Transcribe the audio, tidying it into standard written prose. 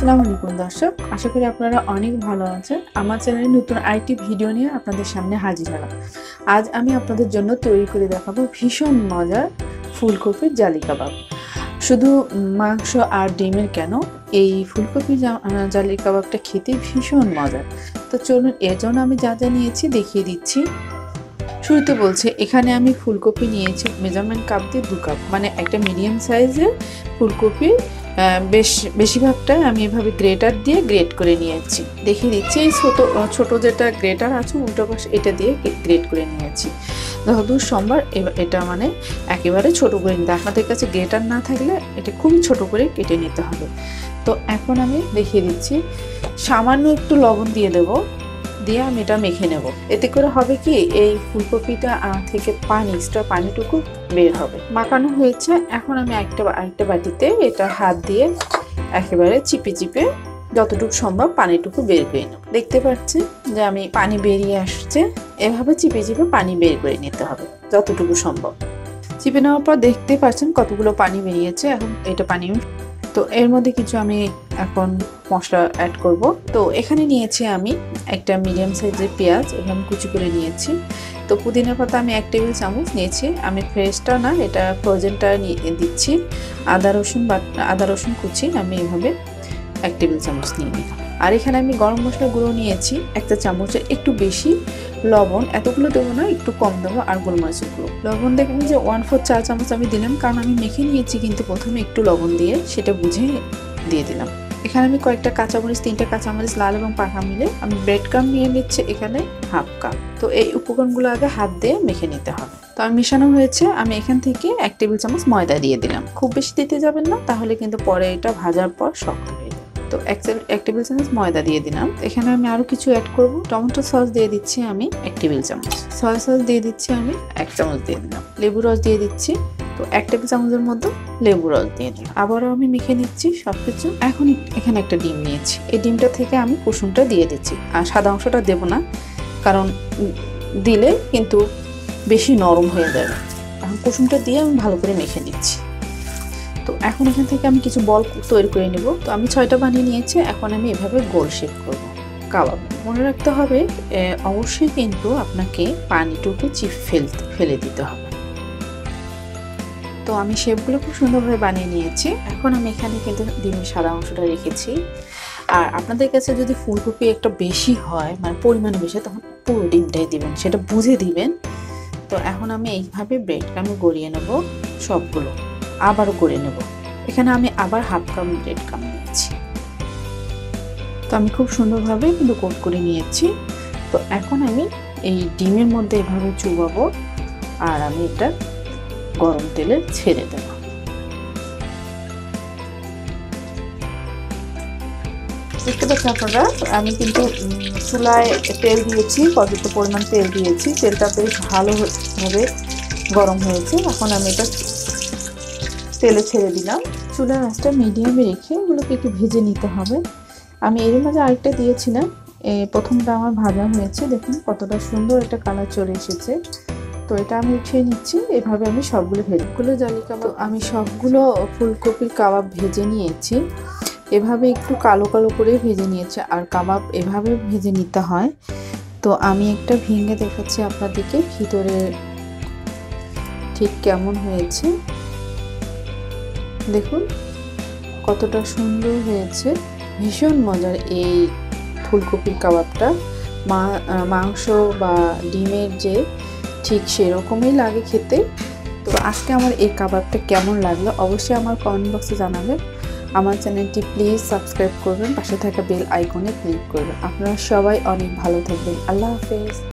আসসালামু আলাইকুম দর্শক, আশা করি আপনারা অনেক ভালো আছেন। আমার চ্যানেলে নতুন আরেকটি ভিডিও নিয়ে আপনাদের সামনে হাজির হলাম। আজ আমি আপনাদের জন্য তৈরি করে দেখাবো ভীষণ মজার ফুলকপির জালি কাবাব। শুধু মাংস আর ডিমের কেন, এই ফুলকপি জালি কাবাবটা খেতে ভীষণ মজার। তো চলুন, এর জন্য আমি যা যা নিয়েছি দেখিয়ে দিচ্ছি। শুরুতে বলছে, এখানে আমি ফুলকপি নিয়েছি মেজারমেন্ট কাপ দিয়ে 2 কাপ, মানে একটা মিডিয়াম সাইজের ফুলকপি। বেশিরভাগটা আমি এভাবে গ্রেটার দিয়ে গ্রেট করে নিয়েছি। দেখিয়ে দিচ্ছি, এই ছোট যেটা গ্রেটার আছে উল্টো পাশে, এটা দিয়ে গ্রেট করে নিয়েছি যতদূর সম্ভব। এটা মানে একেবারে ছোট করে নিতে, আপনাদের কাছে গ্রেটার না থাকলে এটা খুবই ছোট করে কেটে নিতে হবে। তো এখন আমি দেখিয়ে দিচ্ছি, সামান্য একটু লবণ দিয়ে দেবো, দিয়ে আমি এটা মেখে নেব। এতে করে হবে কি, এই ফুলকপিটা থেকে এক্সট্রা পানিটুকু বের হবে। মাখানো হয়েছে, এখন আমি আরেকটা বাটিতে এটা হাত দিয়ে একেবারে চিপে চিপে যতটুকু সম্ভব পানিটুকু বের করে নেব। দেখতে পাচ্ছি যে আমি পানি বেরিয়ে আসছে, এভাবে চিপে চিপে পানি বের করে নিতে হবে যতটুকু সম্ভব। চিপে নেওয়ার পর দেখতে পাচ্ছেন কতগুলো পানি বেরিয়েছে। এখন এটা পানি, তো এর মধ্যে কিছু আমি এখন মশলা অ্যাড করব। তো এখানে নিয়েছি আমি একটা মিডিয়াম সাইজের পেঁয়াজ, এভাবে কুচি করে নিয়েছি। তো পুদিনা পাতা আমি 1 টেবিল চামচ নিয়েছি, আমি ফ্রেশটা না, এটা ফ্রোজেনটা দিচ্ছি। আদা রসুন কুচি আমি এভাবে 1 টেবিল চামচ নিয়ে নিলাম। আর এখানে আমি গরম মশলা গুঁড়ো নিয়েছি 1 চামচের একটু বেশি। লবণ এতগুলো দেবো না, একটু কম দেবো। আর গোলমরিচের গুঁড়ো, লবণ দেখবেন যে 1/4 চা চামচ আমি দিলাম, কারণ আমি মেখে নিয়েছি কিন্তু প্রথমে একটু লবণ দিয়ে, সেটা বুঝে দিয়ে দিলাম। এখানে আমি কয়েকটা কাঁচামরিচ, 3টা কাঁচামরিচ লাল এবং পাকা মিলে আমি ব্রেড ক্রাম্ব নিয়ে নিচ্ছি এখানে 1/2 কাপ। তো এই উপকরণগুলো আগে হাত দিয়ে মেখে নিতে হবে। তো আমি মেশানো হয়েছে, আমি এখান থেকে 1 টেবিল চামচ ময়দা দিয়ে দিলাম। খুব বেশি দিতে যাবেন না, তাহলে কিন্তু পরে এটা ভাজার পর শক্ত হয়ে যাবে। তো 1 টেবিল চামচ ময়দা দিয়ে দিলাম। এখানে আমি আরো কিছু অ্যাড করব। টমেটো সস দিয়ে দিচ্ছি আমি 1 টেবিল চামচ, সয়া সস দিয়ে দিচ্ছি আমি 1 চামচ দিয়ে দিলাম, লেবু রস দিয়ে দিচ্ছি। তো 1 টেবিল চামচের মতো লেবু রস দিয়ে দিলাম। আবারও আমি মেখে নিচ্ছি সবকিছু। এখন এখানে একটা ডিম নিয়েছি, এই ডিমটা থেকে আমি কুসুমটা দিয়ে দিচ্ছি। আর সাদা অংশটা দেব না, কারণ দিলে কিন্তু বেশি নরম হয়ে যাবে। এখন কুসুমটা দিয়ে আমি ভালো করে মেখে নিচ্ছি। তো এখন এখান থেকে আমি কিছু বল তৈরি করে নেব। তো আমি 6টা বানিয়ে নিয়েছি, এখন আমি এভাবে গোল শেপ করব কাবাব। মনে রাখতে হবে, অবশ্যই কিন্তু আপনাকে পানিটুকু ফেলে দিতে হবে। তো আমি শেপগুলো খুব সুন্দরভাবে বানিয়ে নিয়েছি। এখন আমি এখানে কিন্তু ডিমের সাদা অংশটা রেখেছি। আর আপনাদের কাছে যদি ফুলকপি একটা বেশি হয়, মানে পরিমাণে বেশি, তখন পুরো ডিমটাই দিবেন, সেটা বুঝে দিবেন। তো এখন আমি এইভাবে ব্রেডটা আমি গড়িয়ে নেব, সবগুলো আবারও গড়ে নেব। এখানে আমি আবার 1/2 কাপ ব্রেড ক্রাম্ব নিয়েছি। তো আমি খুব সুন্দরভাবে কিন্তু কোট করে নিয়েছি। তো এখন আমি এই ডিমের মধ্যে এভাবে চুবাবো, আর আমি এটা গরম তেলে ছেড়ে দেব। দেখতে পাচ্ছেন আপনারা, আমি কিন্তু চুলায় তেল দিয়েছি, পর্যাপ্ত পরিমাণ তেল দিয়েছি। তেলটা বেশ ভালোভাবে গরম হয়েছে। এখন আমি এটা তেলে ছেড়ে দিলাম। চুলার আঁচটা মিডিয়ামে রেখে এগুলোকে একটু ভেজে নিতে হবে। আমি এর মাঝে আরেকটা দিয়েছিলাম, প্রথমটা আমার ভাজা হয়েছে, দেখুন কতটা সুন্দর একটা কালার চলে এসেছে। তো এটা আমি উঠিয়ে নিচ্ছি। এভাবে আমি সবগুলো জালি কাবাব, আমি সবগুলো ফুলকপির কাবাব ভেজে নিয়েছি। এভাবে একটু কালো কালো করে ভেজে নিয়েছে, আর কাবাব এভাবে ভেজে নিতে হয়। তো আমি একটা ভেঙে দেখাচ্ছি আপনাদেরকে ভিতরে ঠিক কেমন হয়েছে। দেখুন কতটা সুন্দর হয়েছে, ভীষণ মজার এই ফুলকপির কাবাবটা। মাংস বা ডিমের যে ঠিক সেরকমই লাগে খেতে। তো আজকে আমার এই কাবাবটা কেমন লাগলো অবশ্যই আমার কমেন্ট বক্সে জানাবেন। আমার চ্যানেলটি প্লিজ সাবস্ক্রাইব করবেন, পাশে থাকা বেল আইকনে ক্লিক করবেন। আপনারা সবাই অনেক ভালো থাকবেন। আল্লাহ হাফেজ।